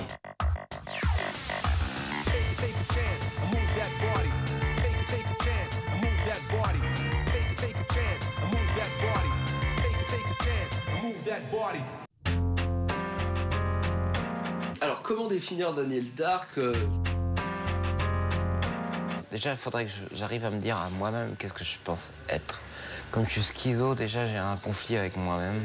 Alors, comment définir Daniel Darc? Déjà, il faudrait que j'arrive à me dire à moi-même qu'est-ce que je pense être. Comme je suis schizo, déjà, j'ai un conflit avec moi-même.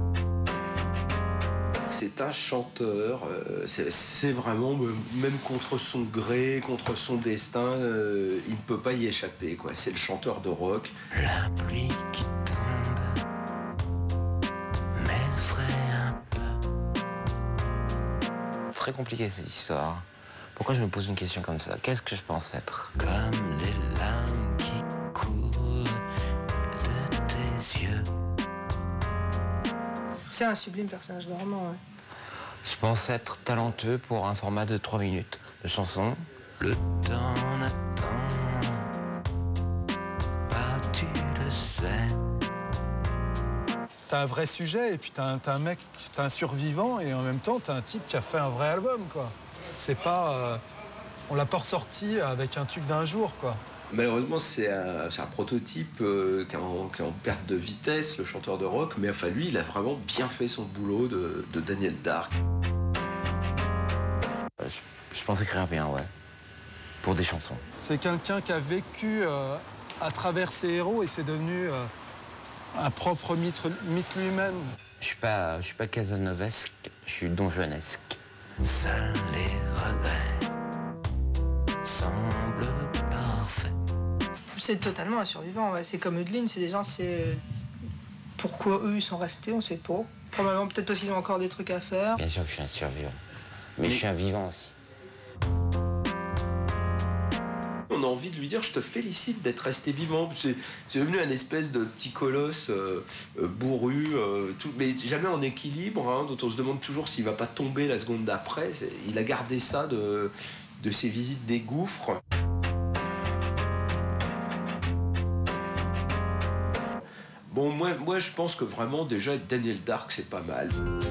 C'est un chanteur, c'est vraiment, même contre son gré, contre son destin, il ne peut pas y échapper, quoi. C'est le chanteur de rock. La pluie qui tombe m'effraie un peu. Très compliqué cette histoire. Pourquoi je me pose une question comme ça? Qu'est-ce que je pense être? Comme les larmes qui coulent de tes yeux. C'est un sublime personnage de roman, ouais. Je pense être talentueux pour un format de 3 minutes de chanson. Le temps n'attend pas, tu le sais. T'as un vrai sujet et puis t'as un mec, t'as un survivant et en même temps t'as un type qui a fait un vrai album, quoi. C'est pas... on l'a pas ressorti avec un tube d'un jour, quoi. Malheureusement, c'est un prototype qui est en perte de vitesse, le chanteur de rock, mais enfin lui, il a vraiment bien fait son boulot de Daniel Darc. Je pense écrire bien, ouais. Pour des chansons. C'est quelqu'un qui a vécu à travers ses héros et c'est devenu un propre mythe lui-même. Je suis pas casanovesque, je suis donjuanesque. Seuls les regrets semblent parfaits. C'est totalement un survivant, ouais. C'est comme Eudeline, c'est des gens, c'est... Pourquoi eux, ils sont restés, on sait pas. Probablement peut-être parce qu'ils ont encore des trucs à faire. Bien sûr que je suis un survivant. Mais je suis un vivant aussi. On a envie de lui dire, je te félicite d'être resté vivant. C'est devenu un espèce de petit colosse bourru, mais jamais en équilibre, hein, dont on se demande toujours s'il va pas tomber la seconde d'après. Il a gardé ça de ses visites des gouffres. Bon, moi je pense que vraiment déjà Daniel Darc, c'est pas mal.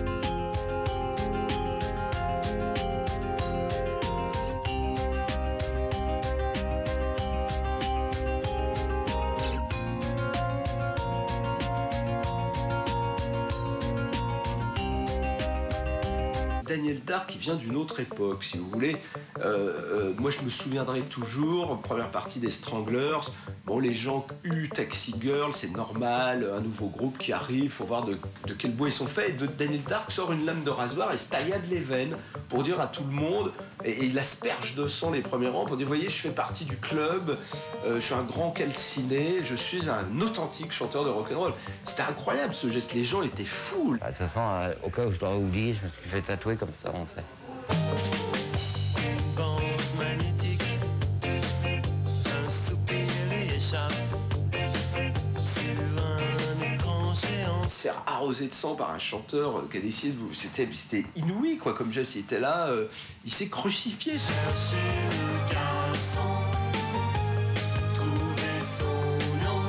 Daniel Darc, qui vient d'une autre époque, si vous voulez. Moi, je me souviendrai toujours, première partie des Stranglers. Bon, les gens Taxi Girl, c'est normal, un nouveau groupe qui arrive, faut voir de quel bois ils sont faits. Et Daniel Darc sort une lame de rasoir et se taillade les veines pour dire à tout le monde, et il asperge de sang les premiers rangs pour dire, voyez, je fais partie du club, je suis un grand calciné, je suis un authentique chanteur de rock'n'roll. C'était incroyable ce geste, les gens étaient fous. De toute façon, au cas où je dois oublier, je me suis fait tatouer comme ça, on sait. Se faire arroser de sang par un chanteur qui a décidé de vous... C'était inouï, quoi, comme geste. Il était là, il s'est crucifié. Chercher le garçon, trouver son nom.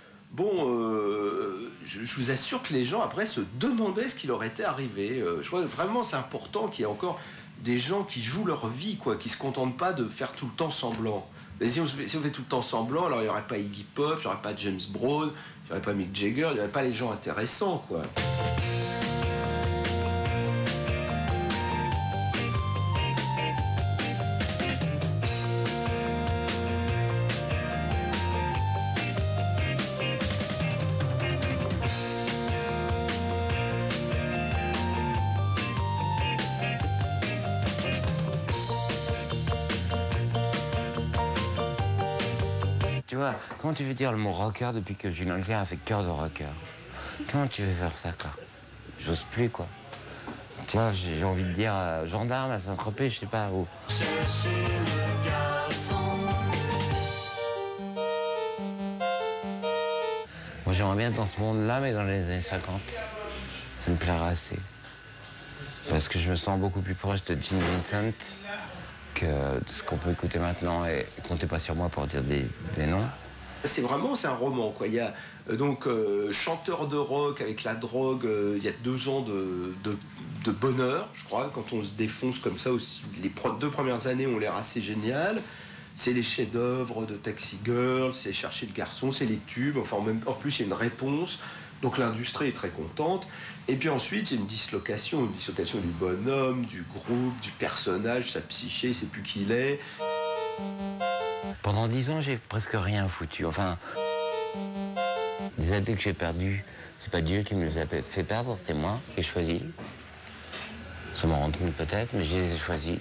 Bon, je vous assure que les gens, après, se demandaient ce qui leur était arrivé. Je crois vraiment c'est important qu'il y ait encore des gens qui jouent leur vie, quoi, qui se contentent pas de faire tout le temps semblant. Mais si on fait tout le temps semblant, alors il n'y aurait pas Iggy Pop, il n'y aurait pas James Brown, il n'y aurait pas Mick Jagger, il n'y aurait pas les gens intéressants, quoi. Tu vois, comment tu veux dire le mot rocker depuis que Julien Clerc a fait cœur de rocker? Comment tu veux faire ça, quoi? J'ose plus, quoi. Tu vois, j'ai envie de dire gendarme à Saint-Tropez, je sais pas où. Chercher le garçon. Moi, j'aimerais bien être dans ce monde-là, mais dans les années 50. Ça me plairait assez. Parce que je me sens beaucoup plus proche de Gene Vincent que de ce qu'on peut écouter maintenant. Et comptez pas sur moi pour dire des noms. C'est un roman, quoi. Il y a chanteur de rock avec la drogue, il y a 2 ans de bonheur, je crois, quand on se défonce comme ça aussi. Les 2 premières années ont l'air assez géniales. C'est les chefs-d'œuvre de Taxi Girl, c'est Chercher le garçon, c'est les tubes. Enfin, en plus, il y a une réponse. Donc l'industrie est très contente. Et puis ensuite, il y a une dislocation du bonhomme, du groupe, du personnage, sa psyché, il ne sait plus qui il est. Pendant 10 ans, j'ai presque rien foutu. Enfin, les années que j'ai perdues, c'est pas Dieu qui me les a fait perdre, c'est moi qui ai choisi. Ça m'en rend compte peut-être, mais je les ai choisis.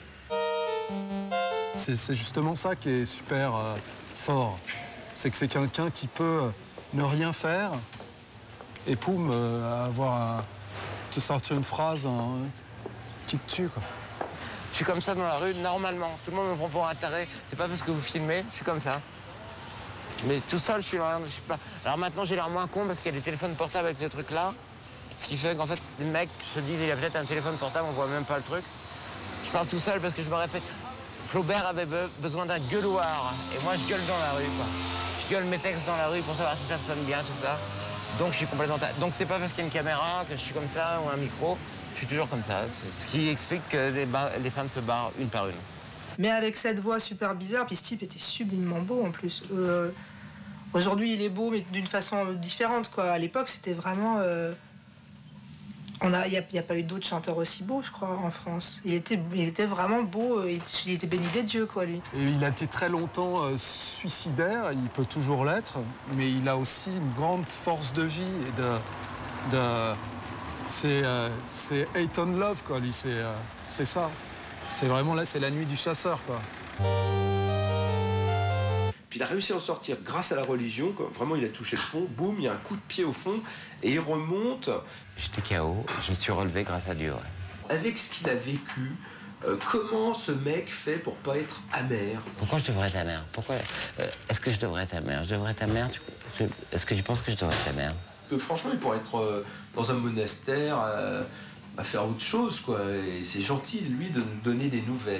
C'est justement ça qui est super fort. C'est que c'est quelqu'un qui peut ne rien faire et poum, te sortir une phrase qui te tue, quoi. Je suis comme ça dans la rue, normalement. Tout le monde me prend pour un taré. C'est pas parce que vous filmez, je suis comme ça. Mais tout seul, je suis pas... Alors maintenant, j'ai l'air moins con parce qu'il y a des téléphones portables avec ce truc-là. Ce qui fait qu'en fait, les mecs se disent, il y a peut-être un téléphone portable, on voit même pas le truc. Je parle tout seul parce que je me répète. Flaubert avait besoin d'un gueuloir. Et moi, je gueule dans la rue, quoi. Je gueule mes textes dans la rue pour savoir si ça sonne bien, tout ça. Donc, je suis complètement... Donc, c'est pas parce qu'il y a une caméra que je suis comme ça ou un micro. Je suis toujours comme ça. C'est ce qui explique que les femmes se barrent une par une. Mais avec cette voix super bizarre, puis ce type était sublimement beau en plus. Aujourd'hui, il est beau, mais d'une façon différente, quoi. À l'époque, c'était vraiment... Il n'y a pas eu d'autres chanteurs aussi beaux, je crois, en France. Il était vraiment beau, il était béni des dieux, quoi, lui. Et il a été très longtemps suicidaire, il peut toujours l'être, mais il a aussi une grande force de vie et c'est hate on love, quoi, lui, c'est ça. C'est vraiment là, c'est la nuit du chasseur, quoi. Puis il a réussi à en sortir grâce à la religion, quoi. Vraiment, il a touché le fond, boum, il y a un coup de pied au fond, et il remonte. J'étais KO, je me suis relevé grâce à Dieu, ouais. Avec ce qu'il a vécu, comment ce mec fait pour pas être amer? Pourquoi je devrais être ta mère? Pourquoi est-ce que je devrais être ta mère? Je devrais être ta mère? Est-ce que tu penses que je devrais être ta mère? Parce que franchement, il pourrait être dans un monastère à faire autre chose, quoi. Et c'est gentil, lui, de nous donner des nouvelles.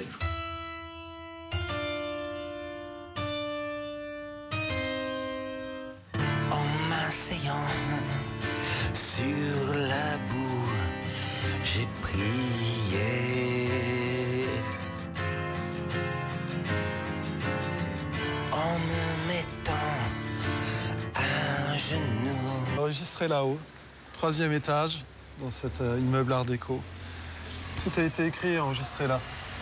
En m'asseyant sur la boue, j'ai prié. En me mettant à genoux. Enregistré là-haut, 3e étage, dans cet immeuble art déco. Tout a été écrit et enregistré là.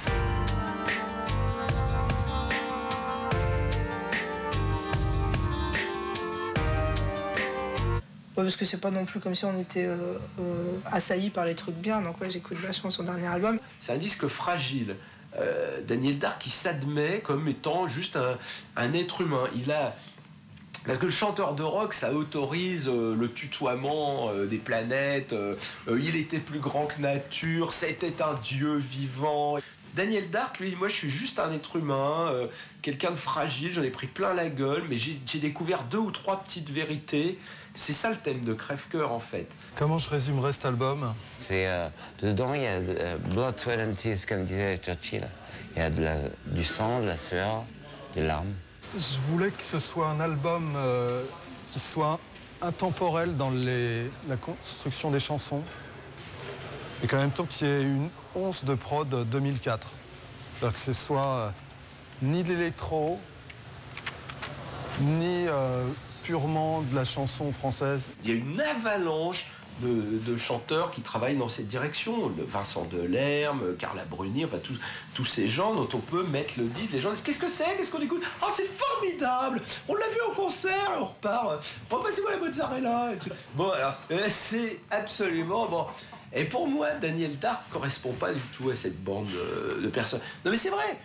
Ouais, parce que c'est pas non plus comme si on était assaillis par les trucs bien, donc ouais, j'écoute vachement son dernier album. C'est un disque fragile. Daniel Darc, qui s'admet comme étant juste un être humain. Parce que le chanteur de rock, ça autorise le tutoiement des planètes. Il était plus grand que nature, c'était un dieu vivant. Daniel Darc, lui, moi je suis juste un être humain, quelqu'un de fragile, j'en ai pris plein la gueule, mais j'ai découvert 2 ou 3 petites vérités. C'est ça le thème de Crève-Cœur, en fait. Comment je résumerais cet album? C'est dedans, il y a blood, sweat and tears, comme disait Churchill. Il y a du sang, de la sueur, des larmes. Je voulais que ce soit un album qui soit intemporel dans la construction des chansons et qu'en même temps qu'il y ait une once de prod 2004. C'est-à-dire que ce soit ni de l'électro, ni purement de la chanson française. Il y a une avalanche de chanteurs qui travaillent dans cette direction. Vincent Delerme, Carla Bruni, enfin tous ces gens dont on peut mettre le disque. Les gens disent qu'est-ce que c'est? Qu'est-ce qu'on écoute? Oh, c'est formidable! On l'a vu au concert, on repart. Repassez-moi la mozzarella. Et tout. Bon, alors, c'est absolument bon. Et pour moi, Daniel Darc ne correspond pas du tout à cette bande de personnes. Non, mais c'est vrai!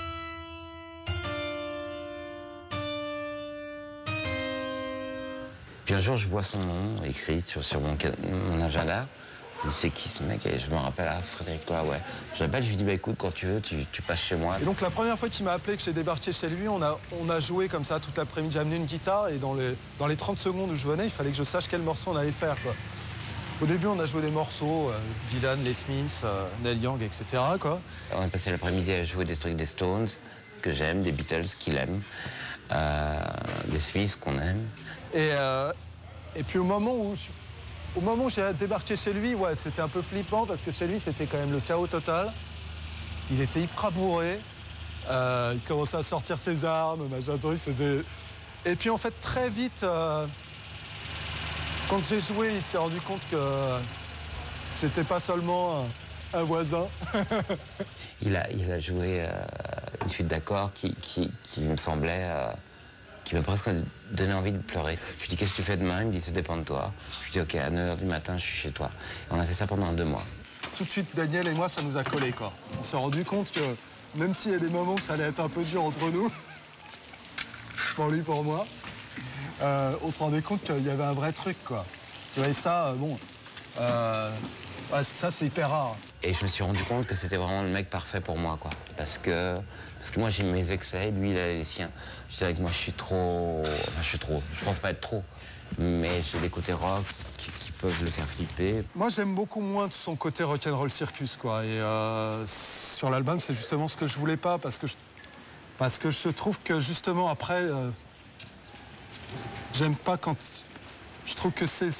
Puis un jour, je vois son nom écrit sur mon agenda. Je dis, c'est qui ce mec? Et je me rappelle, Frédéric, toi, ouais. Je l'appelle, je lui dis, bah écoute, quand tu veux, tu passes chez moi. Et donc la première fois qu'il m'a appelé, que j'ai débarqué chez lui, on a joué comme ça toute l'après-midi. J'ai amené une guitare et dans les 30 secondes où je venais, il fallait que je sache quel morceau on allait faire, quoi. Au début, on a joué des morceaux, Dylan, Les Smiths, Neil Young, etc., quoi. On a passé l'après-midi à jouer des trucs des Stones, que j'aime, des Beatles, qu'il aime. des Smiths qu'on aime. Et puis au moment où j'ai débarqué chez lui, ouais, c'était un peu flippant parce que chez lui, c'était quand même le chaos total. Il était hyper bourré. Il commençait à sortir ses armes, machin truc. Et puis en fait, très vite, quand j'ai joué, il s'est rendu compte que c'était pas seulement un voisin. Il a joué une suite d'accords qui me semblait... qui m'a presque donné envie de pleurer. Je lui dis, qu'est-ce que tu fais demain? Il me dit, ça dépend de toi. Je lui dis, ok, à 9h du matin, je suis chez toi. Et on a fait ça pendant 2 mois. Tout de suite, Daniel et moi, ça nous a collé, quoi. On s'est rendu compte que même s'il y a des moments où ça allait être un peu dur entre nous, pour lui, pour moi, on se rendait compte qu'il y avait un vrai truc, quoi. Tu vois, et ça, ça, c'est hyper rare. Et je me suis rendu compte que c'était vraiment le mec parfait pour moi, quoi. Parce que moi, j'ai mes excès, lui, il a les siens. Je dirais que moi, je suis trop... Je pense pas être trop. Mais j'ai des côtés rock qui peuvent le faire flipper. Moi, j'aime beaucoup moins de son côté rock'n'roll circus, quoi. Et sur l'album, c'est justement ce que je voulais pas, parce que je trouve que, justement, après... j'aime pas quand... Je trouve que c'est...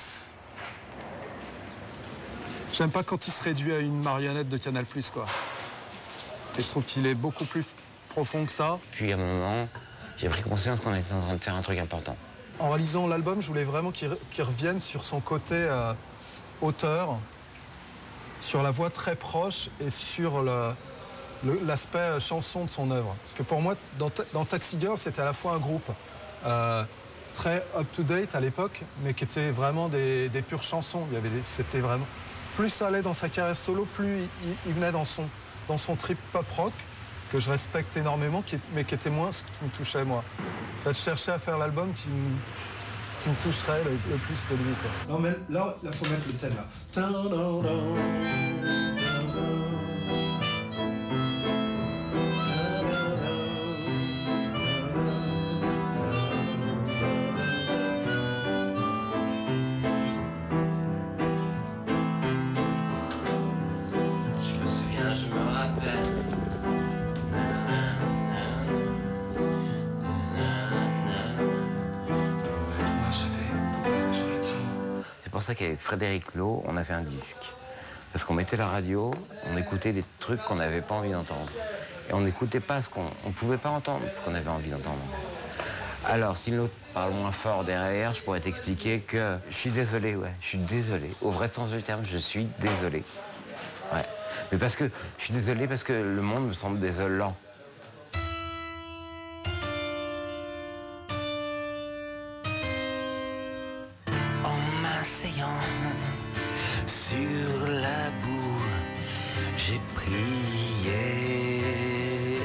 J'aime pas quand il se réduit à une marionnette de Canal+, quoi. Et je trouve qu'il est beaucoup plus profond que ça. Puis à un moment, j'ai pris conscience qu'on était en train de faire un truc important. En réalisant l'album, je voulais vraiment qu'il revienne sur son côté auteur, sur la voix très proche et sur l'aspect chanson de son œuvre. Parce que pour moi, dans Taxi Girl, c'était à la fois un groupe très up-to-date à l'époque, mais qui était vraiment des pures chansons. C'était vraiment... Plus ça allait dans sa carrière solo, plus il venait dans son trip pop-rock, que je respecte énormément, mais qui était moins ce qui me touchait, moi. En fait, je cherchais à faire l'album qui me toucherait le plus de lui, quoi. Non, mais là, il faut mettre le thème, là. C'est pour ça qu'avec Frédéric Lowe, on a fait un disque. Parce qu'on mettait la radio, on écoutait des trucs qu'on n'avait pas envie d'entendre. Et on n'écoutait pas on pouvait pas entendre ce qu'on avait envie d'entendre. Alors, si l'autre parle moins fort derrière, je pourrais t'expliquer que je suis désolé, ouais, je suis désolé. Au vrai sens du terme, je suis désolé. Ouais. Mais parce que je suis désolé parce que le monde me semble désolant. En m'asseyant sur la boue, j'ai prié.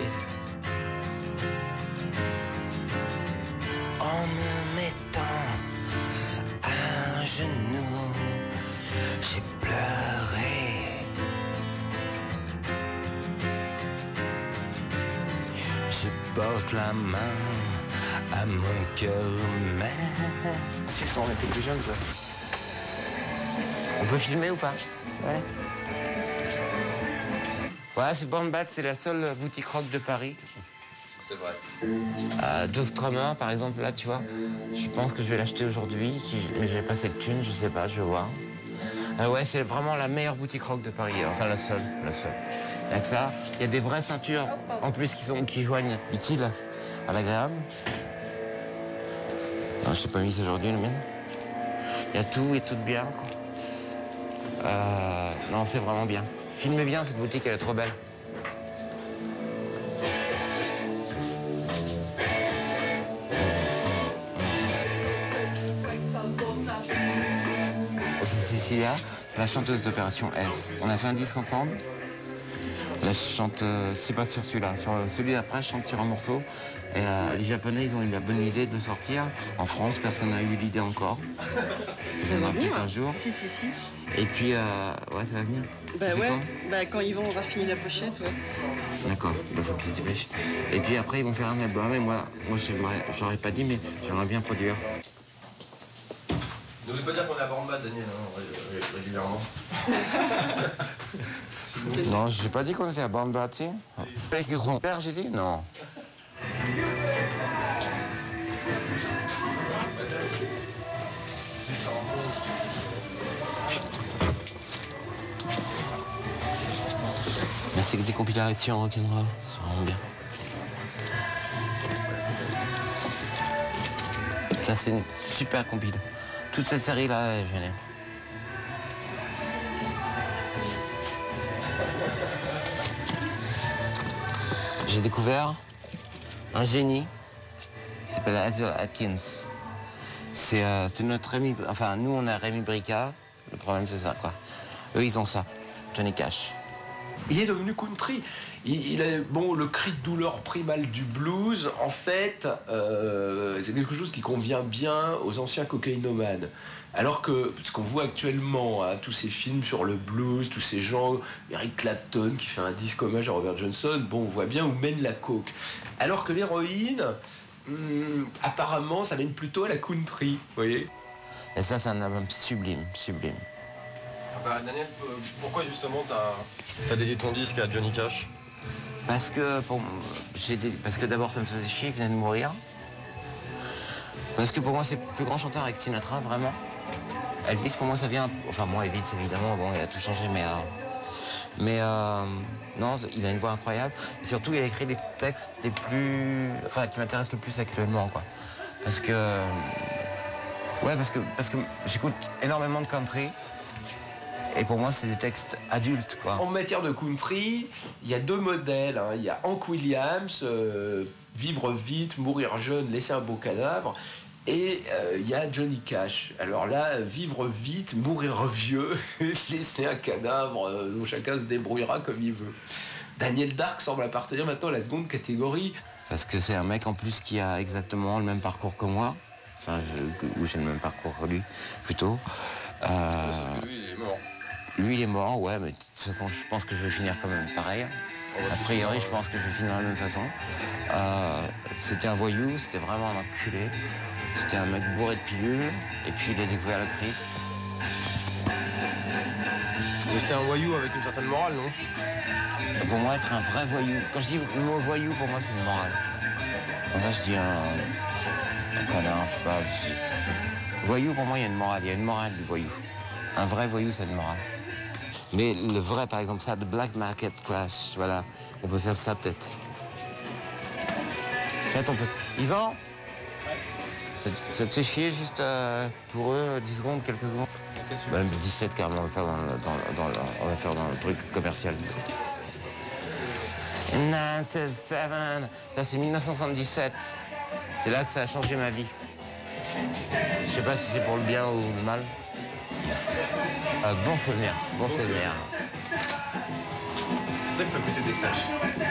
En me mettant à genoux, j'ai pleuré. Je porte la main à mon cœur, mais... Si on était plus jeunes, quoi. On peut filmer ou pas? Ouais. Ouais, c'est Bandbat, c'est la seule boutique rock de Paris. C'est vrai. Joe Strummer, par exemple, là, tu vois, je pense que je vais l'acheter aujourd'hui. Mais j'ai pas cette thune, je sais pas, je vais voir. Ouais, c'est vraiment la meilleure boutique rock de Paris. Enfin, la seule. Il y a que ça. Il y a des vraies ceintures, en plus, qui joignent l'utile à l'agréable. Non, je t'ai pas mis aujourd'hui, le mien. Il y a tout et tout de bien, quoi. Non, c'est vraiment bien. Filmez bien, cette boutique, elle est trop belle. C'est Cécilia, c'est la chanteuse d'Opération S. On a fait un disque ensemble. Là, je chante, c'est pas sur celui-là. Sur celui d'après, je chante sur un morceau. Et les Japonais, ils ont eu la bonne idée de le sortir. En France, personne n'a eu l'idée encore. Ça va peut-être un jour. Si. Et puis, ouais, ça va venir. Bah ouais, quand ils vont raffiner la pochette, ouais. D'accord, il faut qu'ils se dépêchent. Et puis après, ils vont faire un album. Et moi j'aurais pas dit, mais j'aimerais bien produire. Ne voulez pas dire qu'on est à Bandbat, Daniel, hein, régulièrement. Non, j'ai pas dit qu'on était à Bandbat, tu sais. Avec son père, j'ai dit non. C'est des compilations rock'n'roll, c'est vraiment bien. Ça, c'est une super compile. Toute cette série-là est géniale. J'ai découvert un génie qui s'appelle Hazel Atkins. C'est notre Rémi... Enfin, nous, on a Rémi Brica. Le problème, c'est ça, quoi. Eux, ils ont ça. Johnny Cash. Il est devenu country. Il a, bon, le cri de douleur primal du blues, en fait, c'est quelque chose qui convient bien aux anciens cocaïnomanes. Alors que, ce qu'on voit actuellement, hein, tous ces films sur le blues, tous ces gens, Eric Clapton qui fait un disque hommage à Robert Johnson, bon, on voit bien où mène la coke. Alors que l'héroïne, apparemment, ça mène plutôt à la country, vous voyez. Et ça, c'est un album sublime, sublime. Bah, Daniel, pourquoi justement t'as dédié ton disque à Johnny Cash? Parce que, parce que d'abord, ça me faisait chier, il venait de mourir. Parce que pour moi, c'est le plus grand chanteur avec Sinatra, vraiment. Elvis, pour moi, ça vient... Enfin, moi, Elvis, évidemment, bon, il a tout changé, mais non, il a une voix incroyable. Et surtout, il a écrit les textes les plus... Enfin, qui m'intéressent le plus actuellement, quoi. Parce que... Ouais, parce que j'écoute énormément de country. Et pour moi, c'est des textes adultes, quoi. En matière de country, il y a deux modèles, hein. Il y a Hank Williams, vivre vite, mourir jeune, laisser un beau cadavre. Et il y a Johnny Cash. Alors là, vivre vite, mourir vieux, laisser un cadavre dont chacun se débrouillera comme il veut. Daniel Darc semble appartenir maintenant à la seconde catégorie. Parce que c'est un mec en plus qui a exactement le même parcours que moi. Enfin, ou j'ai le même parcours que lui, plutôt. Parce que lui, il est mort. Lui, il est mort, ouais, mais de toute façon, je pense que je vais finir quand même pareil. A priori, je pense que je vais finir de la même façon. C'était un voyou, c'était vraiment un enculé. C'était un mec bourré de pilules, et puis il a découvert le Christ. Mais c'était un voyou avec une certaine morale, non? Et pour moi, être un vrai voyou, quand je dis le mot voyou, pour moi, c'est une morale. Pour ça, je dis un connard, je sais pas. Voyou, pour moi, il y a une morale. Il y a une morale du voyou. Un vrai voyou, c'est une morale. Mais le vrai, par exemple, ça, de Black Market Clash, voilà. On peut faire ça, peut-être. Peut-être on peut... Yvan, ça te fait chier, juste pour eux, 10 secondes, quelques secondes? Même 17, carrément, on va faire dans le truc commercial. 967, ça c'est 1977. C'est là que ça a changé ma vie. Je sais pas si c'est pour le bien ou le mal. Bon souvenir, bon souvenir. C'est ça qui fait péter des clashs.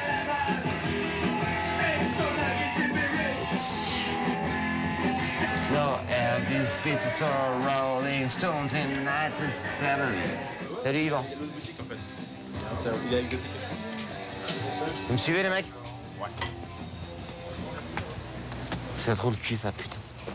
No, Elvis, Beatles or Rolling Stones in 97. Salut Yvan. Il y a l'autre boutique en fait. Tiens, il est exotique. Vous me suivez les mecs? Ouais. C'est trop le cul ça, putain.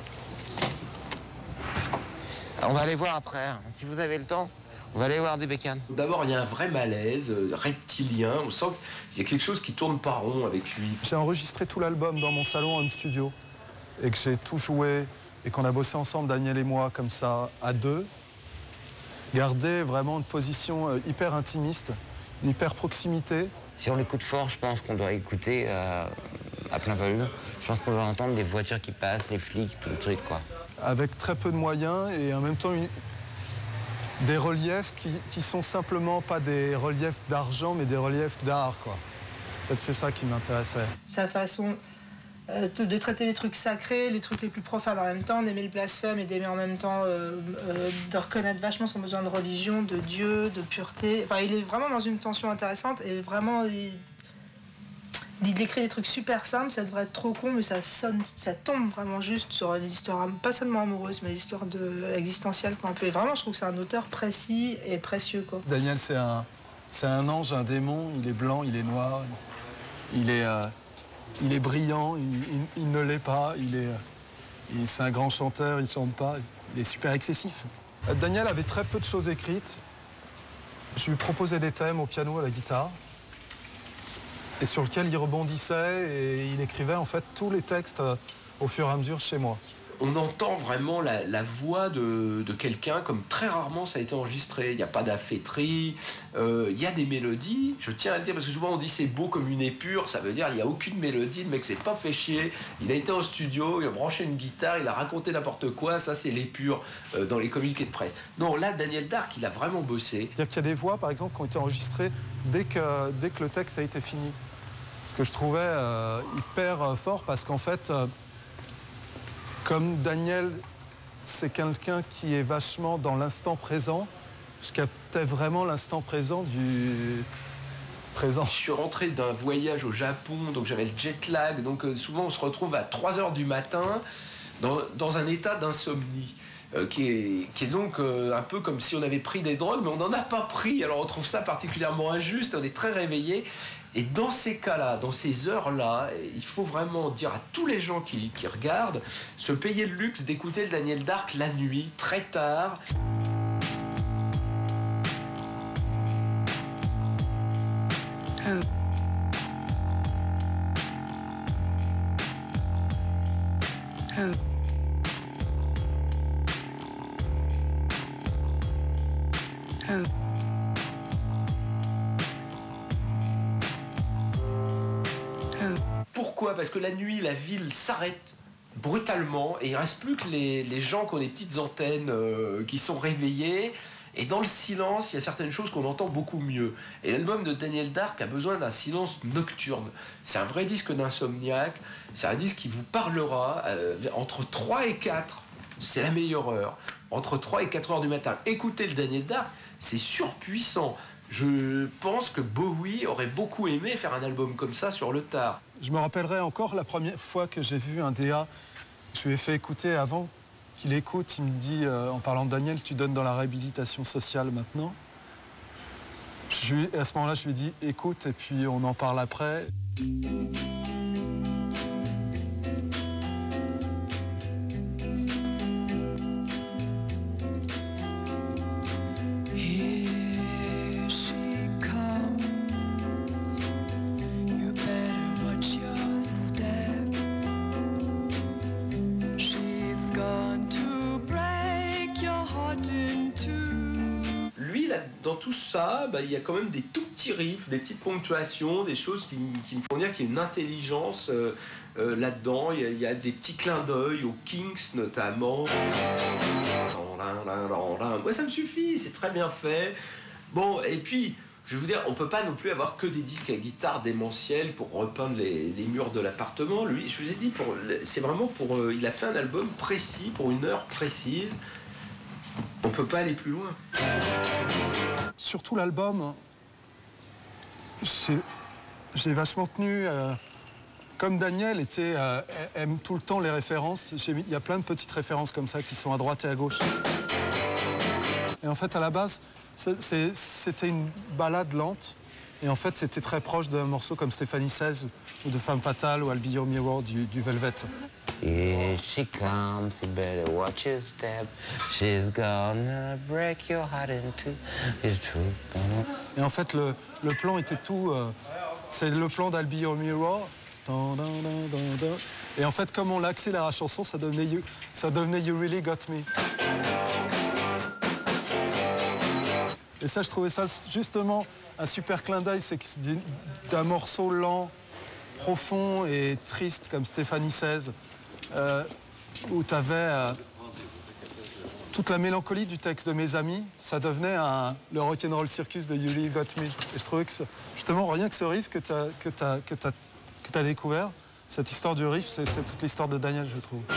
On va aller voir après, hein. Si vous avez le temps, on va aller voir des bécanes. D'abord, il y a un vrai malaise reptilien. On sent qu'il y a quelque chose qui tourne pas rond avec lui. J'ai enregistré tout l'album dans mon salon home studio et que j'ai tout joué et qu'on a bossé ensemble, Daniel et moi, comme ça, à deux. Garder vraiment une position hyper intimiste, une hyper proximité. Si on écoute fort, je pense qu'on doit écouter à plein volume. Je pense qu'on doit entendre les voitures qui passent, les flics, tout le truc, quoi. Avec très peu de moyens et en même temps des reliefs qui sont simplement pas des reliefs d'argent, mais des reliefs d'art, quoi. En fait, c'est ça qui m'intéressait. Sa façon de traiter les trucs sacrés, les trucs les plus profanes en même temps, d'aimer le blasphème et d'aimer en même temps, de reconnaître vachement son besoin de religion, de Dieu, de pureté. Enfin, il est vraiment dans une tension intéressante et vraiment, il écrit des trucs super simples, ça devrait être trop con, mais ça tombe vraiment juste sur les histoires, pas seulement amoureuses, mais les histoires existentielles, quoi, un peu. Et vraiment, je trouve que c'est un auteur précis et précieux, quoi. Daniel, c'est un ange, un démon, il est blanc, il est noir, il est brillant, il ne l'est pas, c'est un grand chanteur, il chante pas, il est super excessif. Daniel avait très peu de choses écrites. Je lui proposais des thèmes au piano, à la guitare, et sur lesquels il rebondissait et il écrivait en fait tous les textes au fur et à mesure chez moi. on entend vraiment la voix de quelqu'un comme très rarement ça a été enregistré. Il n'y a pas d'afféterie, il y a des mélodies, je tiens à le dire, parce que souvent on dit c'est beau comme une épure, ça veut dire il n'y a aucune mélodie, le mec s'est pas fait chier, il a été en studio, il a branché une guitare, il a raconté n'importe quoi, ça c'est l'épure dans les communiqués de presse. Non, là, Daniel Darc, il a vraiment bossé. C'est-à-dire qu'il y a des voix, par exemple, qui ont été enregistrées dès que le texte a été fini. Ce que je trouvais hyper fort, parce qu'en fait, comme Daniel, c'est quelqu'un qui est vachement dans l'instant présent, je captais vraiment l'instant présent du présent. Je suis rentré d'un voyage au Japon, donc j'avais le jet lag, donc souvent on se retrouve à 3 h du matin dans un état d'insomnie. Qui est donc un peu comme si on avait pris des drogues, mais on n'en a pas pris. Alors on trouve ça particulièrement injuste, on est très réveillé. Et dans ces cas-là, dans ces heures-là, il faut vraiment dire à tous les gens qui regardent, se payer le luxe d'écouter le Daniel Darc la nuit, très tard. Pourquoi ? Parce que la nuit, la ville s'arrête brutalement et il ne reste plus que les gens qui ont des petites antennes qui sont réveillés. Et dans le silence, il y a certaines choses qu'on entend beaucoup mieux. Et l'album de Daniel Darc a besoin d'un silence nocturne. C'est un vrai disque d'insomniaque. C'est un disque qui vous parlera entre 3 et 4. C'est la meilleure heure. Entre 3 et 4 heures du matin. Écoutez le Daniel Darc, c'est surpuissant. Je pense que Bowie aurait beaucoup aimé faire un album comme ça sur le tard. Je me rappellerai encore la première fois que j'ai vu un DA. Je lui ai fait écouter avant qu'il écoute. Il me dit, en parlant de Daniel, tu donnes dans la réhabilitation sociale maintenant. À ce moment-là, je lui ai dit, écoute, et puis on en parle après. Dans tout ça, il y a quand même des tout petits riffs, des petites ponctuations, des choses qui me font dire qu'il y a une intelligence là-dedans. Il y a des petits clins d'œil aux Kings notamment. Moi, ça me suffit, c'est très bien fait. Bon, et puis, je vais vous dire, on peut pas non plus avoir que des disques à guitare démentiels pour repeindre les murs de l'appartement. Lui, je vous ai dit, c'est vraiment pour... il a fait un album précis, pour une heure précise. On peut pas aller plus loin. Surtout l'album, j'ai vachement tenu, comme Daniel aime tout le temps les références, il y a plein de petites références comme ça qui sont à droite et à gauche. Et en fait, à la base, c'était une balade lente, et en fait, c'était très proche d'un morceau comme Stéphanie 16 ou de Femme Fatale ou I'll Be Your Mirror du Velvet. Here she comes, you better watch your step. She's gonna break your heart in two. It's true. Et en fait, le plan était tout... c'est le plan d'I'll Be Your Mirror. Et en fait, comme on l'a accéléré la chanson, ça devenait You Really Got Me. Et ça, je trouvais ça justement un super clin d'œil. C'est d'un morceau lent, profond et triste comme Stéphanie 16. Où tu avais toute la mélancolie du texte de Mes Amis, ça devenait le rock'n'roll circus de You Really Got Me. Et je trouvais que justement, rien que ce riff que t'as découvert, cette histoire du riff, c'est toute l'histoire de Daniel, je trouve.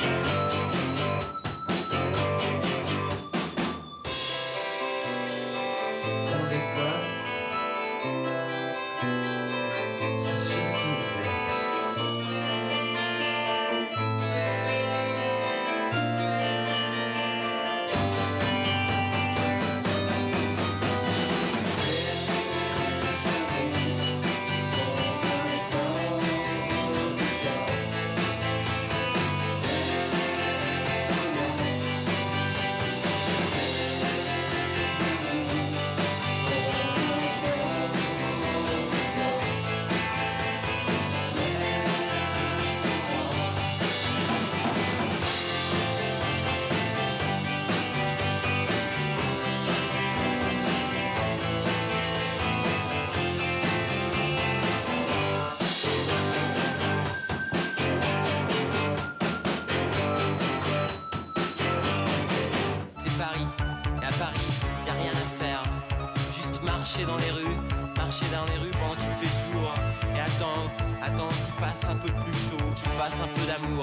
marcher dans les rues pendant qu'il fait jour. Et attendre qu'il fasse un peu plus chaud, qu'il fasse un peu d'amour.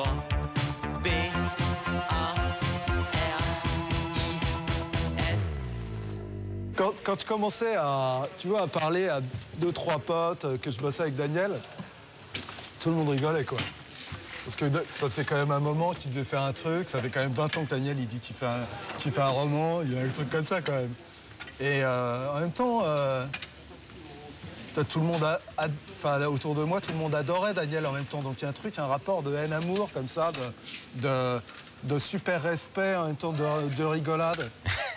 B-A-R-I-S. Quand je commençais à parler à 2-3 potes, que je bossais avec Daniel, tout le monde rigolait, quoi. Parce que ça faisait quand même un moment qu'il devait faire un truc. Ça fait quand même 20 ans que Daniel, il dit qu'il fait un roman. Il y a un truc comme ça, quand même. Et en même temps, tout le monde autour de moi, tout le monde adorait Daniel en même temps. Donc il y a un rapport de haine-amour comme ça, de super respect, en même temps de rigolade.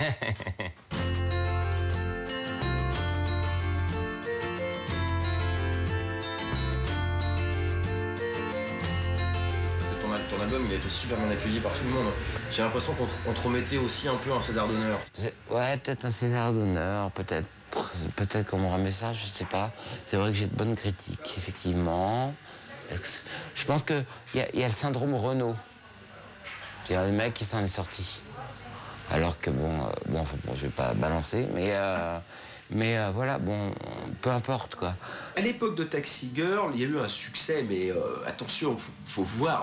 Ton album, il a été super bien accueilli par tout le monde. J'ai l'impression qu'on te remettait aussi un peu un César d'honneur. Ouais, peut-être un César d'honneur, peut-être qu'on me remet ça, je sais pas. C'est vrai que j'ai de bonnes critiques, effectivement. Je pense qu'il y a le syndrome Renault. C'est-à-dire le mec qui s'en est sorti. Alors que je vais pas balancer, mais voilà, bon, peu importe, quoi. À l'époque de Taxi Girl, il y a eu un succès, mais attention, faut voir.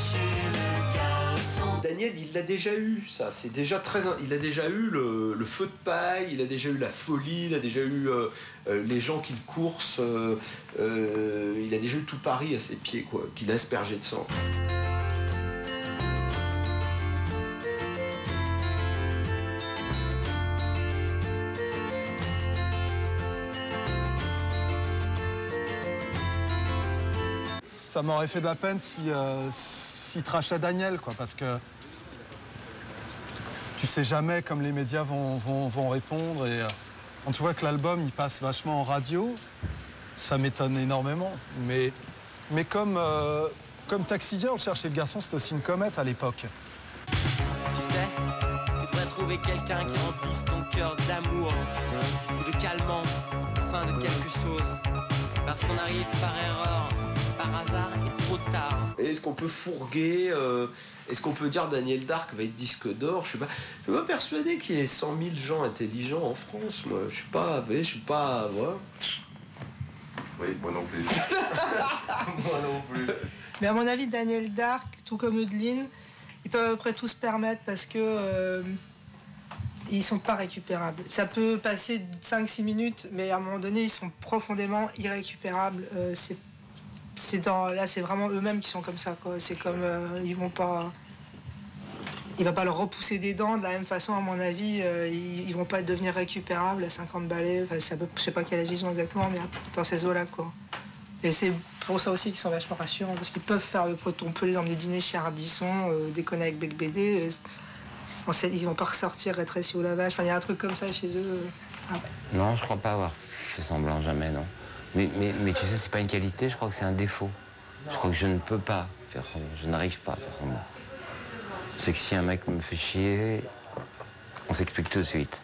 Daniel, il l'a déjà eu, ça. C'est déjà il a déjà eu le feu de paille, il a déjà eu la folie, il a déjà eu les gens qui le coursent, il a déjà eu tout Paris à ses pieds, quoi, qu'il a aspergé de sang. Ça m'aurait fait de la peine s'il trachait Daniel, quoi, parce que tu sais jamais comme les médias vont répondre. Et quand tu vois que l'album, il passe vachement en radio, ça m'étonne énormément. Mais comme Taxi Girl, Chercher le garçon, c'était aussi une comète à l'époque. Tu sais, tu devrais trouver quelqu'un qui remplisse ton cœur d'amour ou de calmant, enfin de quelque chose. Parce qu'on arrive par erreur, par hasard et trop tard. Est-ce qu'on peut fourguer est-ce qu'on peut dire Daniel Darc va être disque d'or? Je suis pas persuadé qu'il y ait 100 000 gens intelligents en France, moi. Je suis pas... Ouais. Oui, moi non plus. Moi non plus. Mais à mon avis, Daniel Darc, tout comme Eudeline, ils peuvent à peu près tout se permettre parce que ils sont pas récupérables. Ça peut passer 5-6 minutes, mais à un moment donné, ils sont profondément irrécupérables. Là, c'est vraiment eux-mêmes qui sont comme ça, quoi. C'est comme il va pas leur repousser des dents de la même façon, à mon avis. Ils vont pas devenir récupérables à 50 balais. Enfin, je sais pas quel âge ils ont exactement, mais dans ces eaux-là, quoi. Et c'est pour ça aussi qu'ils sont vachement rassurants, parce qu'ils peuvent faire on peut les emmener dîner chez Ardisson, déconner avec Bec BD. Ils vont pas ressortir rétrécis au lavage. Enfin, il y a un truc comme ça chez eux. Non, je crois pas avoir fait semblant, jamais, non. Mais tu sais, c'est pas une qualité, je crois que c'est un défaut. Je crois que je ne peux pas faire semblant, je n'arrive pas à faire semblant. C'est que si un mec me fait chier, on s'explique tout de suite.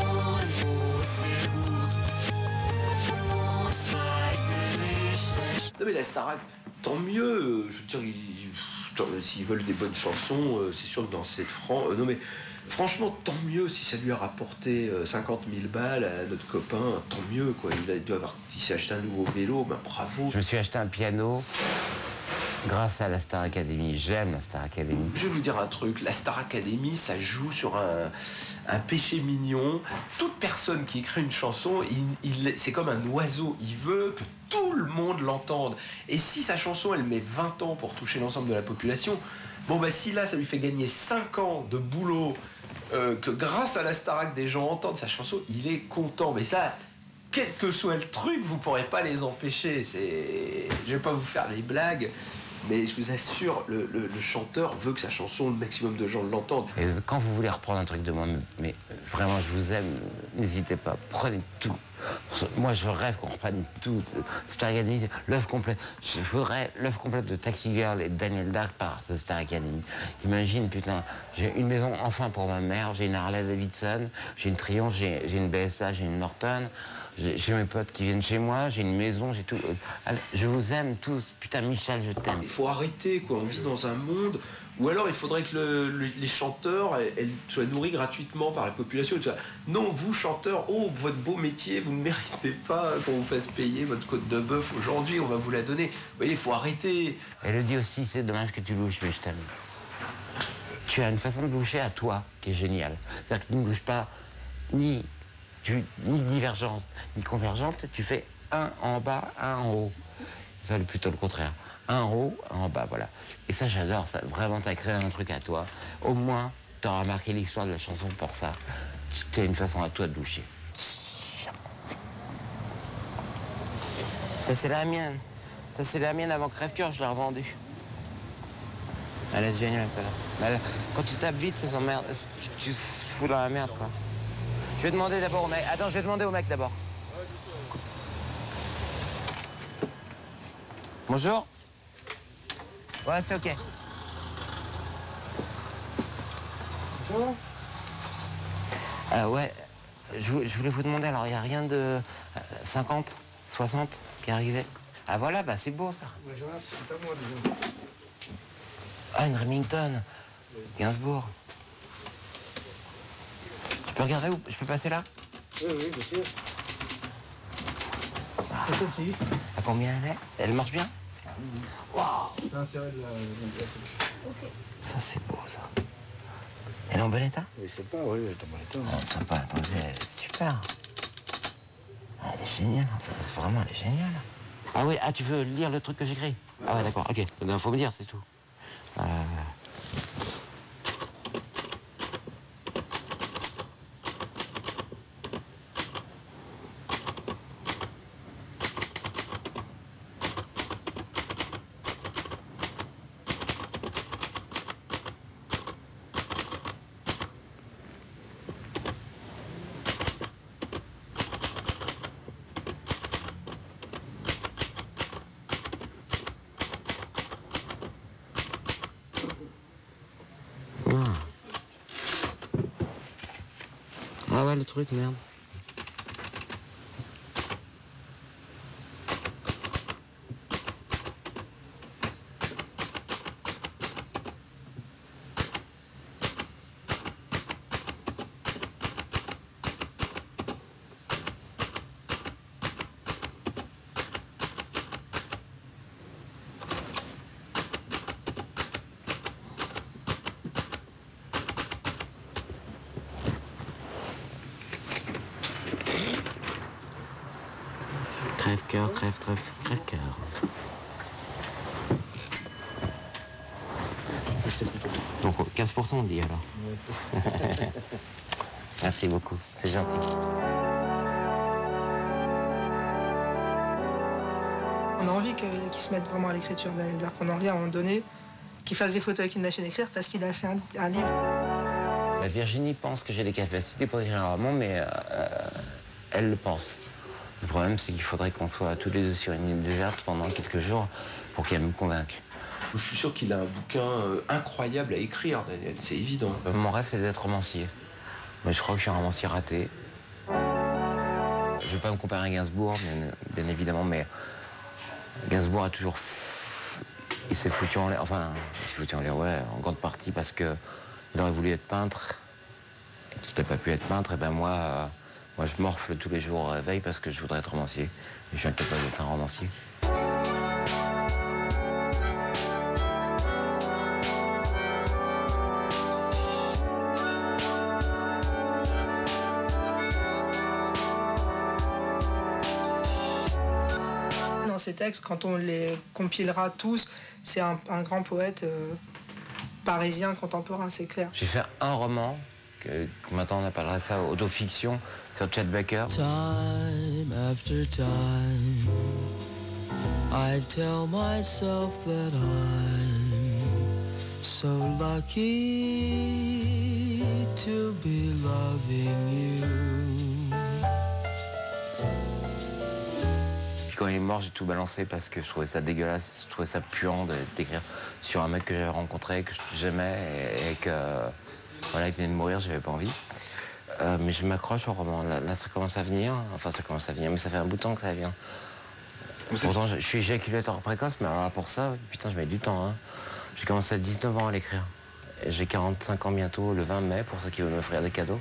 Non mais la Starac, tant mieux. Je veux dire, s'ils veulent des bonnes chansons, c'est sûr que dans cette non mais franchement, tant mieux si ça lui a rapporté 50 000 balles à notre copain, tant mieux, quoi. Il s'est acheté un nouveau vélo, ben bravo. Je me suis acheté un piano grâce à la Star Academy. J'aime la Star Academy. Je vais vous dire un truc, la Star Academy, ça joue sur un péché mignon. Toute personne qui écrit une chanson, c'est comme un oiseau, il veut que tout le monde l'entende. Et si sa chanson, elle met 20 ans pour toucher l'ensemble de la population, bon bah si là, ça lui fait gagner 5 ans de boulot, que grâce à la Starac, des gens entendent sa chanson, il est content. Mais ça, quel que soit le truc, vous pourrez pas les empêcher. Je vais pas vous faire des blagues, mais je vous assure, le chanteur veut que sa chanson, le maximum de gens l'entendent. Et quand vous voulez reprendre un truc de moi, mais vraiment, je vous aime, n'hésitez pas, prenez tout. Moi, je rêve qu'on reprenne tout. Star Academy, l'œuvre complète. Je ferais l'œuvre complète de Taxi Girl et de Daniel Darc par The Star Academy. T'imagines, putain, j'ai une maison enfin pour ma mère, j'ai une Harley Davidson, j'ai une Triumph, j'ai une BSA, j'ai une Norton. J'ai mes potes qui viennent chez moi, j'ai une maison, j'ai tout. Je vous aime tous. Putain, Michel, je t'aime. Il faut arrêter, quoi. On vit dans un monde Ou alors il faudrait que les chanteurs elles soient nourris gratuitement par la population. Non, vous chanteurs, oh votre beau métier, vous ne méritez pas qu'on vous fasse payer votre côte de bœuf aujourd'hui, on va vous la donner. Vous voyez, il faut arrêter. Elle le dit aussi, c'est dommage que tu louches, mais je t'aime. Tu as une façon de loucher à toi qui est géniale. C'est-à-dire que tu ne louches pas ni divergente, ni convergente, tu fais un en bas, un en haut. Ça, c'est plutôt le contraire. Un en haut, un en bas, voilà. Et ça, j'adore, ça. Vraiment, t'as créé un truc à toi. Au moins, t'auras marqué l'histoire de la chanson pour ça. C'était une façon à toi de loucher. Ça, c'est la mienne. Ça, c'est la mienne avant Crève-Cœur, je l'ai revendue. Elle est géniale, celle-là. Quand tu tapes vite, ça s'emmerde. Tu te fous dans la merde, quoi. Je vais demander d'abord au mec. Attends, je vais demander au mec d'abord. Bonjour. Ouais, c'est ok. Bonjour. Ouais, je voulais vous demander, alors il n'y a rien de 50, 60 qui est arrivé? Ah voilà, bah c'est beau ça. C'est à moi déjà. Ah, une Remington. Gainsbourg. Je peux regarder où? Je peux passer là? Oui, bien sûr. Celle-ci. À combien elle est? Elle marche bien? Waouh! Je vais insérer de la truc. Ok. Ça, c'est beau, ça. Elle est en bon état? Oui, c'est pas, oui, elle est en bon état. Ah, sympa, attendez, elle est super. Ah, elle est géniale, en fait. Vraiment, elle est géniale. Ah oui, tu veux lire le truc que j'écris? Ah ouais, d'accord, ok. Il faut me dire, c'est tout. Ah ouais, le truc, merde. Crève-cœur, crève-cœur. Donc 15% on dit alors. Merci beaucoup, c'est gentil. On a envie qu'il se mette vraiment à l'écriture, Daniel Darc. On a envie à un moment donné qu'il fasse des photos avec une machine à écrire parce qu'il a fait un livre. La Virginie pense que j'ai les capacités pour écrire un roman, mais elle le pense. Le problème, c'est qu'il faudrait qu'on soit tous les deux sur une île déserte pendant quelques jours pour qu'elle me convainque. Je suis sûr qu'il a un bouquin incroyable à écrire, Daniel, c'est évident. Mon rêve, c'est d'être romancier. Mais je crois que je suis un romancier raté. Je ne vais pas me comparer à Gainsbourg, bien évidemment, mais Gainsbourg a toujours... Il s'est foutu en l'air, enfin, il s'est foutu en l'air, ouais, en grande partie parce qu'il aurait voulu être peintre et qu'il n'a pas pu être peintre. Et ben moi, je morfle tous les jours au réveil parce que je voudrais être romancier. Et je suis incapable d'être un romancier. Dans ces textes, quand on les compilera tous, c'est un grand poète parisien contemporain, c'est clair. J'ai fait un roman, que maintenant on appellerait ça autofiction, sur Chet Baker. Time after time, I tell myself that I'm so lucky to be loving you. Puis quand il est mort, j'ai tout balancé parce que je trouvais ça dégueulasse, je trouvais ça puant d'écrire sur un mec que j'avais rencontré, que j'aimais et que voilà, il venait de mourir, j'avais pas envie. Mais je m'accroche au roman. Là, ça commence à venir. Enfin, ça commence à venir, mais ça fait un bout de temps que ça vient. Pourtant, je suis éjaculateur précoce, mais alors là, pour ça, putain, je mets du temps. Hein. J'ai commencé à 19 ans à l'écrire. J'ai 45 ans bientôt, le 20 mai, pour ceux qui veulent m'offrir des cadeaux.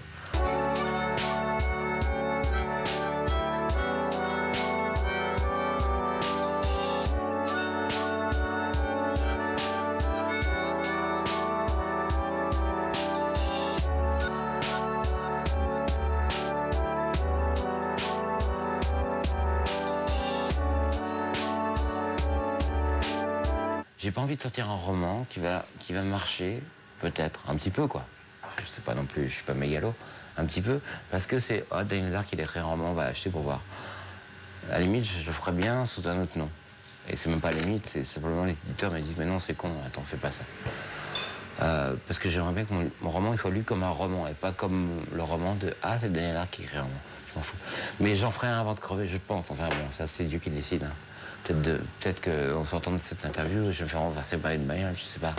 J'ai pas envie de sortir un roman qui va marcher, peut-être, un petit peu, quoi. Je sais pas non plus, je suis pas mégalo, un petit peu, parce que c'est Daniel Darc, il écrit un roman, on va acheter pour voir. À la limite, je le ferais bien sous un autre nom. Et c'est même pas à la limite, c'est simplement les éditeurs me disent, mais non, c'est con, attends, fais pas ça. Parce que j'aimerais bien que mon roman il soit lu comme un roman, et pas comme le roman de « Ah, c'est Daniel Darc qui écrit un roman ». Je m'en fous. Mais j'en ferai un avant de crever, je pense. Enfin bon, ça c'est Dieu qui décide. Hein. Peut-être qu'en sortant de cette interview, je vais me faire renverser par une bagnole, je sais pas.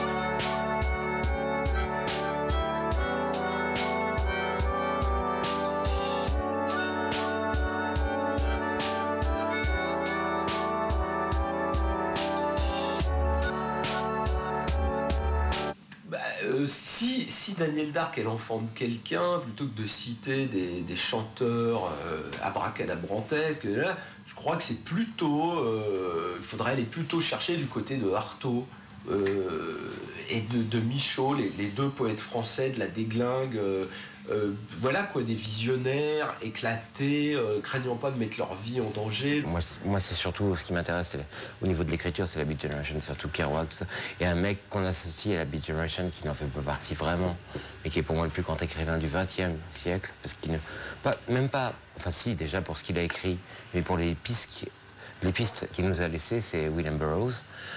Si Daniel Darc est l'enfant de quelqu'un, plutôt que de citer des chanteurs abracadabrantesques, je crois que c'est plutôt... il faudrait aller plutôt chercher du côté de Artaud et de Michaud, les deux poètes français de la déglingue. Voilà quoi, des visionnaires éclatés, craignant pas de mettre leur vie en danger. Moi c'est surtout ce qui m'intéresse au niveau de l'écriture, c'est la Beat Generation, surtout Kerouac, tout ça. Et un mec qu'on associe à la Beat Generation qui n'en fait pas partie vraiment, mais qui est pour moi le plus grand écrivain du XXe siècle, parce qu'il ne... même pas... Enfin si, déjà pour ce qu'il a écrit, mais pour les pistes qu'il nous a laissées, c'est William Burroughs.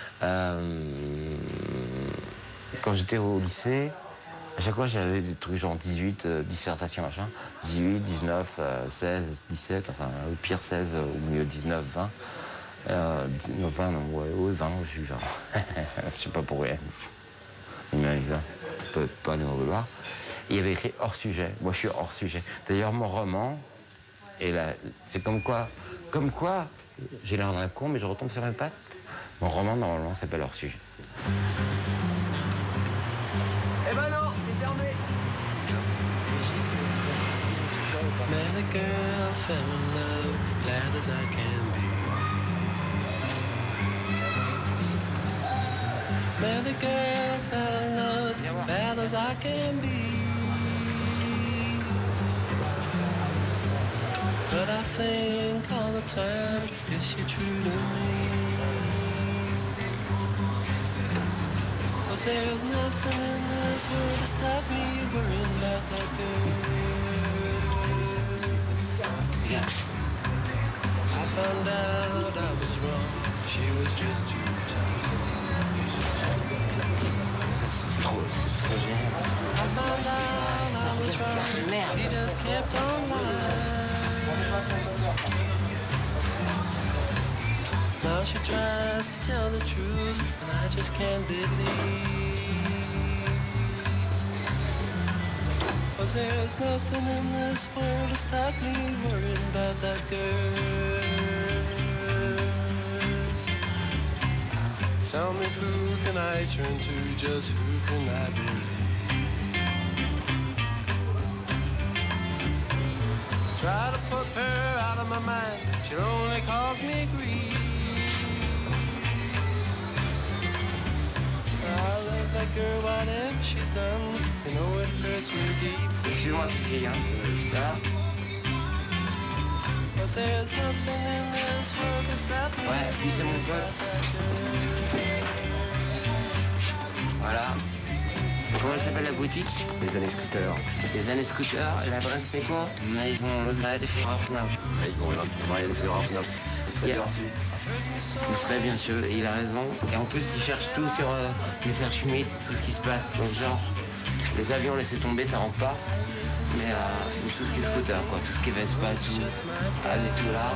Quand j'étais au lycée, à chaque fois, j'avais des trucs genre 18, dissertation, machin. 18, 19, 16, 17, enfin, au pire 16, au mieux 19, 20. 20, non, ouais, 20, j'ai eu 20. Je sais pas pourquoi. Il m'a eu 20. Je peux pas nous vouloir. Il avait écrit hors sujet. Moi, je suis hors sujet. D'ailleurs, mon roman, et là, c'est comme quoi, j'ai l'air d'un con, mais je retombe sur mes pattes. Mon roman, normalement, s'appelle hors sujet. Eh ben non, c'est fermé. Met a girl, fell in love, glad as I can be. Met a girl, fell in love, bad as I can be. But I think all the time, is she true to me? Cause there's nothing in this world to stop me worrying about that girl. Yeah. I found out I was wrong, she was just too tired. C'est trop génial. I found out I was wrong, she just kept on lying. Now she tries to tell the truth, and I just can't believe. Cause there's nothing in this world to stop me worrying about that girl. Tell me who can I turn to, just who can I believe? Try to put her out of my mind, she'll only cause me grief. I love that girl, whatever she's done, you know it hurts me deep. Excuse-moi, Fifi, hein. Ça va? Cause there's nothing in this world to stop me. Ouais, lui c'est mon pote. Voilà. Comment elle s'appelle la boutique? Les années scooter. Les années scooter. L'adresse c'est quoi? Maison le Marais des Fleurs Arpinard. Ils ont le Marais des Fleurs Arpinard. Il serait bien sûr, et il a raison. Et en plus, il cherche tout sur Messerschmitt, tout ce qui se passe. Donc genre, les avions, laissez tomber, ça rentre pas. Mais tout ce qui est scooter, quoi. Tout ce qui est Vespa, tout. Avec tout là.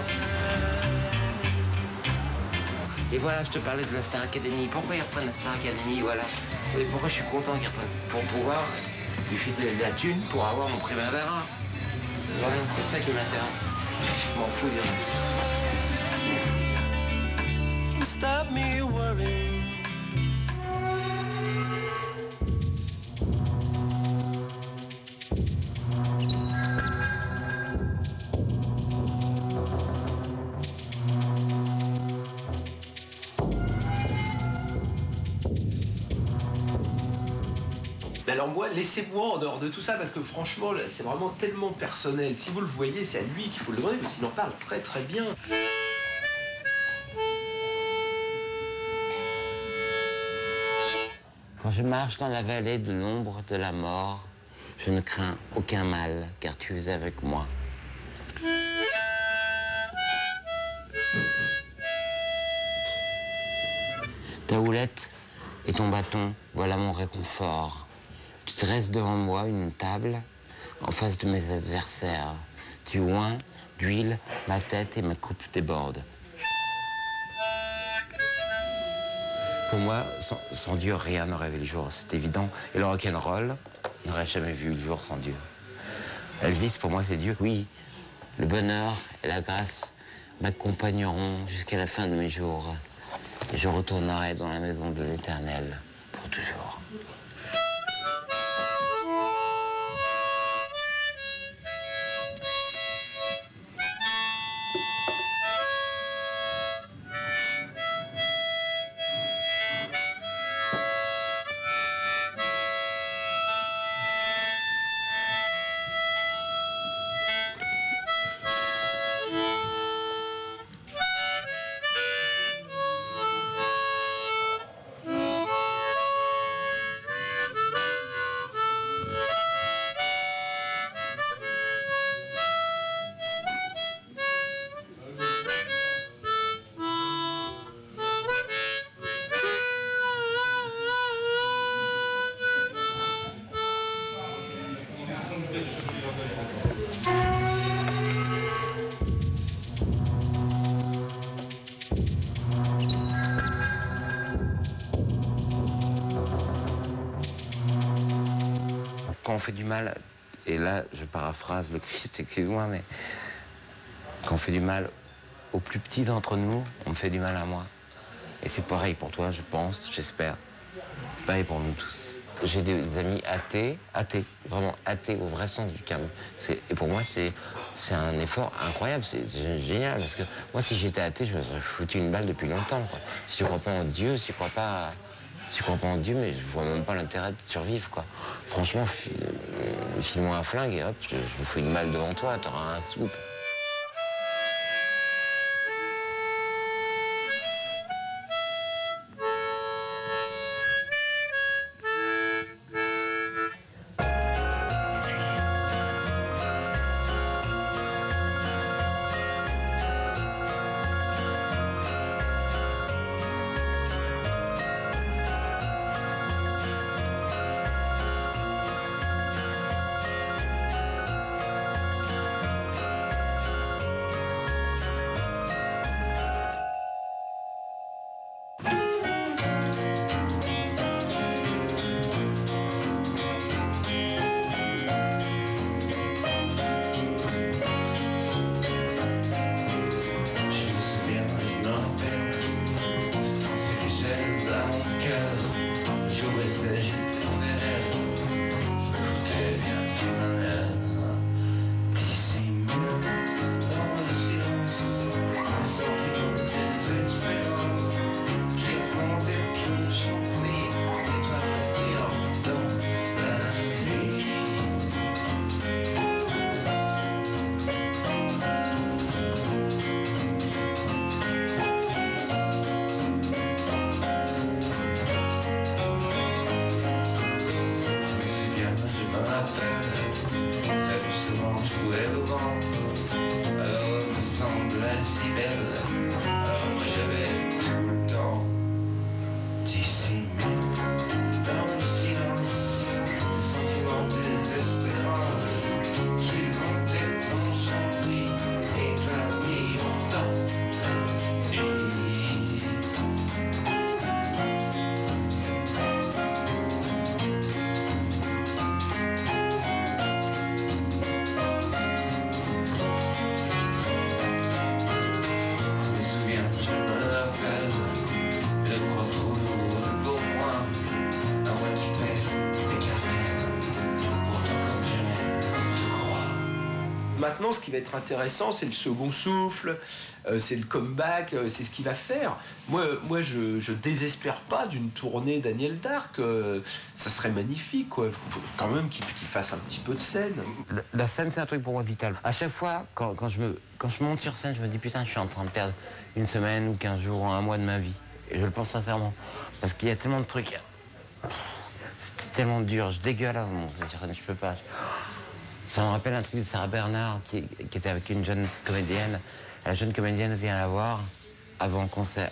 Et voilà, je te parlais de la Star Academy. Pourquoi ils reprennent la Star Academy, voilà. Et pourquoi je suis content qu'ils reprennent? Pour pouvoir lui filer de la thune pour avoir mon Primavera. Voilà, c'est ça qui m'intéresse. Je m'en fous du reste. Stop me worrying. Mais alors moi, laissez-moi en dehors de tout ça, parce que franchement, c'est vraiment tellement personnel. Si vous le voyez, c'est à lui qu'il faut le demander, parce qu'il en parle très très bien. Quand je marche dans la vallée de l'ombre de la mort, je ne crains aucun mal, car tu es avec moi. Ta houlette et ton bâton, voilà mon réconfort. Tu dresses devant moi une table en face de mes adversaires. Tu oins, d'huile, ma tête et ma coupe déborde. Pour moi, sans Dieu, rien n'aurait vu le jour, c'est évident. Et le rock'n'roll n'aurait jamais vu le jour sans Dieu. Elvis, pour moi, c'est Dieu. Oui, le bonheur et la grâce m'accompagneront jusqu'à la fin de mes jours. Et je retournerai dans la maison de l'Éternel pour toujours. Quand on fait du mal, et là je paraphrase le Christ, excuse-moi, mais quand on fait du mal aux plus petits d'entre nous, on me fait du mal à moi. Et c'est pareil pour toi, je pense, j'espère. C'est pareil pour nous tous. J'ai des amis athées, vraiment athées au vrai sens du terme. Et pour moi, c'est un effort incroyable, c'est génial. Parce que moi, si j'étais athée, je me serais foutu une balle depuis longtemps, quoi. Si tu crois pas en Dieu, si tu crois pas en Dieu, mais je vois même pas l'intérêt de survivre, quoi. Franchement, file-moi un flingue et hop, je me fous une balle devant toi, t'auras un scoop. Maintenant, ce qui va être intéressant, c'est le second souffle, c'est le comeback, c'est ce qu'il va faire. Moi je désespère pas d'une tournée Daniel Darc. Ça serait magnifique, quoi. Faut quand même qu'il fasse un petit peu de scène. La scène, c'est un truc pour moi vital. À chaque fois, quand je monte sur scène, je me dis putain, je suis en train de perdre une semaine ou 15 jours ou un mois de ma vie. Et je le pense sincèrement. Parce qu'il y a tellement de trucs. C'était tellement dur, je dégueule avant de monter sur scène, je peux pas. Ça me rappelle un truc de Sarah Bernard qui était avec une jeune comédienne. La jeune comédienne vient la voir avant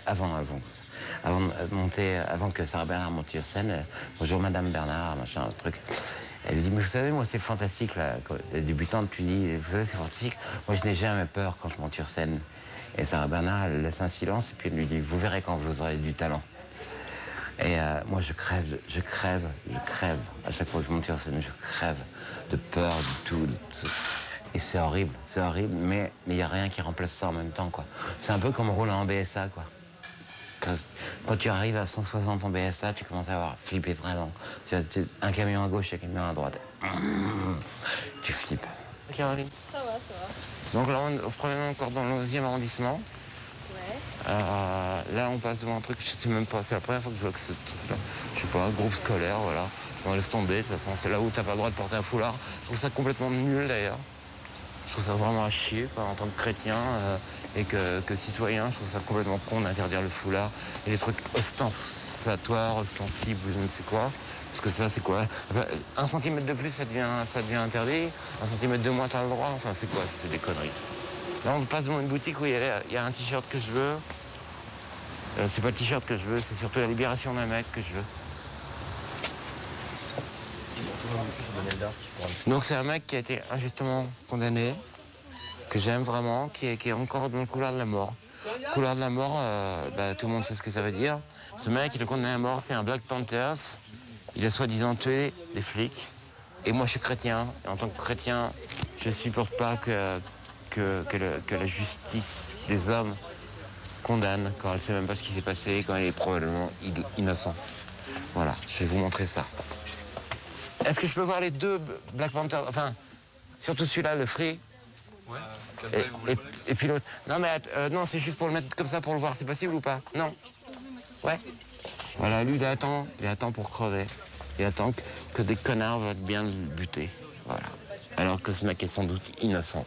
de monter, avant que Sarah Bernard monte sur scène. Bonjour Madame Bernard, machin, un truc. Elle lui dit, mais vous savez, moi c'est fantastique, là. La débutante lui dit, vous savez, c'est fantastique. Moi je n'ai jamais peur quand je monte sur scène. Et Sarah Bernard, elle laisse un silence et puis elle lui dit, vous verrez quand vous aurez du talent. Et moi je crève. À chaque fois que je monte sur scène, je crève de peur, de tout. Et c'est horrible, mais il n'y a rien qui remplace ça en même temps, quoi. C'est un peu comme rouler en BSA, quoi. Quand tu arrives à 160 en BSA, tu commences à avoir flippé vraiment. C'est un camion à gauche et un camion à droite. Tu flippes. Caroline? Ça va. Donc là, on se promène encore dans le 11e arrondissement. Ouais. Là, on passe devant un truc, je sais même pas, c'est la première fois que je vois que c'est, je sais pas, un groupe scolaire, voilà. On laisse tomber, de toute façon, c'est là où t'as pas le droit de porter un foulard. Je trouve ça complètement nul, d'ailleurs. Je trouve ça vraiment à chier, quoi, en tant que chrétien et que citoyen. Je trouve ça complètement con d'interdire le foulard et les trucs ostentatoires, ostensibles, je ne sais quoi. Parce que ça, c'est quoi? 1 centimètre de plus, ça devient interdit. 1 centimètre de moins, t'as le droit. Enfin, c'est quoi? C'est des conneries. Là, on passe devant une boutique où il y a un t-shirt que je veux. C'est pas le t-shirt que je veux, c'est surtout la libération d'un mec que je veux. Donc c'est un mec qui a été injustement condamné, que j'aime vraiment, qui est encore dans le couloir de la mort. Le couloir de la mort, tout le monde sait ce que ça veut dire. Ce mec, il est condamné à mort, c'est un Black Panthers. Il a soi-disant tué les flics. Et moi, je suis chrétien. Et en tant que chrétien, je supporte pas que la justice des hommes condamne quand elle sait même pas ce qui s'est passé, quand elle est probablement innocent. Voilà, je vais vous montrer ça. Est-ce que je peux voir les 2 Black Panthers, enfin, surtout celui-là, le Free? Ouais. Et puis l'autre. Non, mais non, c'est juste pour le mettre comme ça pour le voir. C'est possible ou pas? Non? Ouais. Voilà, lui, il attend pour crever. Il attend que des connards veulent bien le buter. Voilà. Alors que ce mec est sans doute innocent.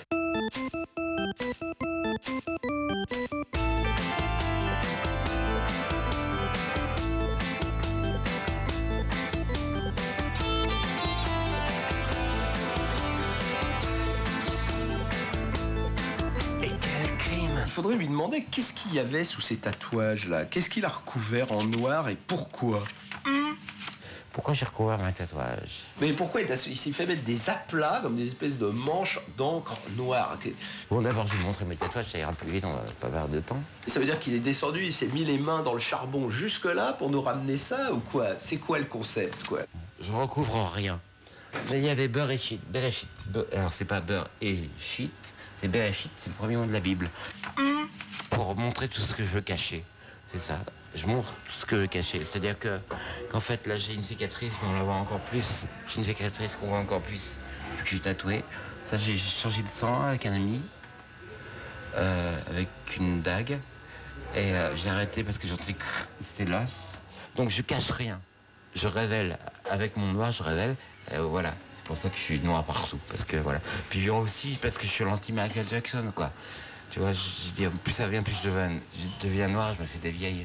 Il faudrait lui demander qu'est-ce qu'il y avait sous ces tatouages-là. Qu'est-ce qu'il a recouvert en noir et pourquoi? Pourquoi j'ai recouvert mes tatouages? Mais pourquoi il s'est fait mettre des aplats comme des espèces de manches d'encre noire? Bon, d'abord, je vais vous montrer mes tatouages, ça ira plus vite, on va pas perdre de temps. Et ça veut dire qu'il est descendu, il s'est mis les mains dans le charbon jusque-là pour nous ramener ça ou quoi? C'est quoi le concept, quoi? Je recouvre rien. Là, il y avait beurre et shit. Alors, c'est pas beurre et shit, c'est beurre et shit, c'est le premier mot de la Bible. Pour montrer tout ce que je veux cacher. C'est ça. Je montre tout ce que je veux cacher. C'est-à-dire qu'en fait, là, j'ai une cicatrice, mais on la voit encore plus. J'ai une cicatrice qu'on voit encore plus. Je suis tatoué. Ça, j'ai changé de sang avec un ami, avec une dague. Et j'ai arrêté parce que j'entendais que c'était l'os. Donc, je cache rien. Je révèle. Avec mon noir, je révèle. Voilà. C'est pour ça que je suis noir partout. Parce que, voilà. Puis aussi, parce que je suis l'anti-Michael Jackson, quoi. Tu vois, je dis, plus ça vient, plus je deviens noir, je me fais des vieilles.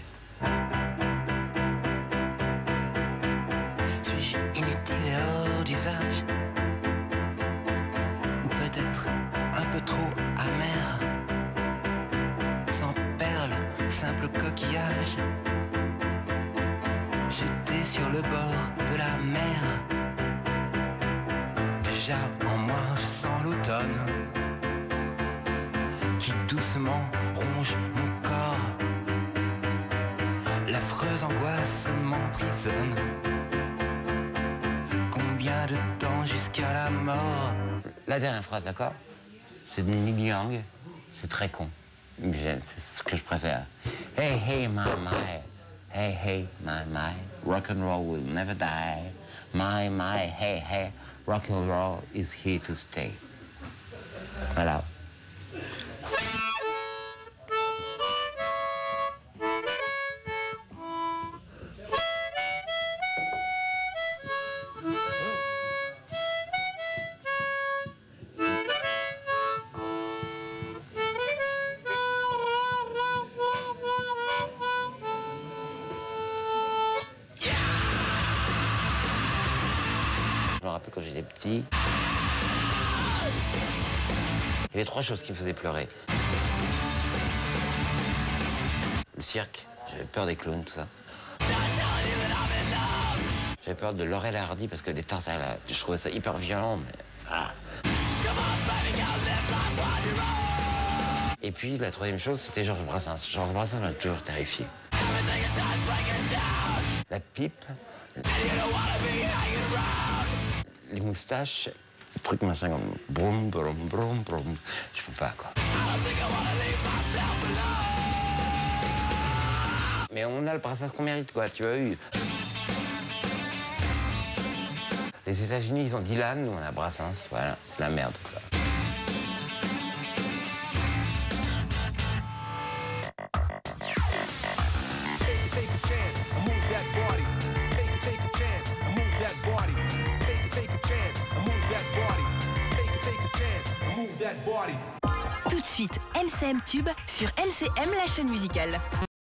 Suis-je inutile et hors d'usage? Ou peut-être un peu trop amer? Sans perles, simple coquillage, jeté sur le bord de la mer. Déjà en moi, je sens l'automne qui doucement ronge mon corps. L'affreuse angoisse m'emprisonne. Combien de temps jusqu'à la mort? La dernière phrase, d'accord? C'est de Neil Young. C'est très con. C'est ce que je préfère. Hey, hey, my, my. Hey, hey, my, my. Rock and roll will never die. My, my, hey, hey. Rock and roll is here to stay. Voilà. quand j'étais petit. Il y avait 3 choses qui me faisaient pleurer. Le cirque, j'avais peur des clowns, tout ça. J'avais peur de Laurel et Hardy parce que les tartes, je trouvais ça hyper violent, mais... Ah. Et puis la 3e chose, c'était Georges Brassens. Georges Brassens m'a toujours terrifié. La pipe, les moustaches, le truc machin comme broum, broum, broum, broum. Je peux pas, quoi. Mais on a le Brassens qu'on mérite, quoi, tu as eu. Les États-Unis, ils ont Dylan, nous on a Brassens, voilà, c'est la merde, quoi. Tout de suite, MCM Tube sur MCM, la chaîne musicale.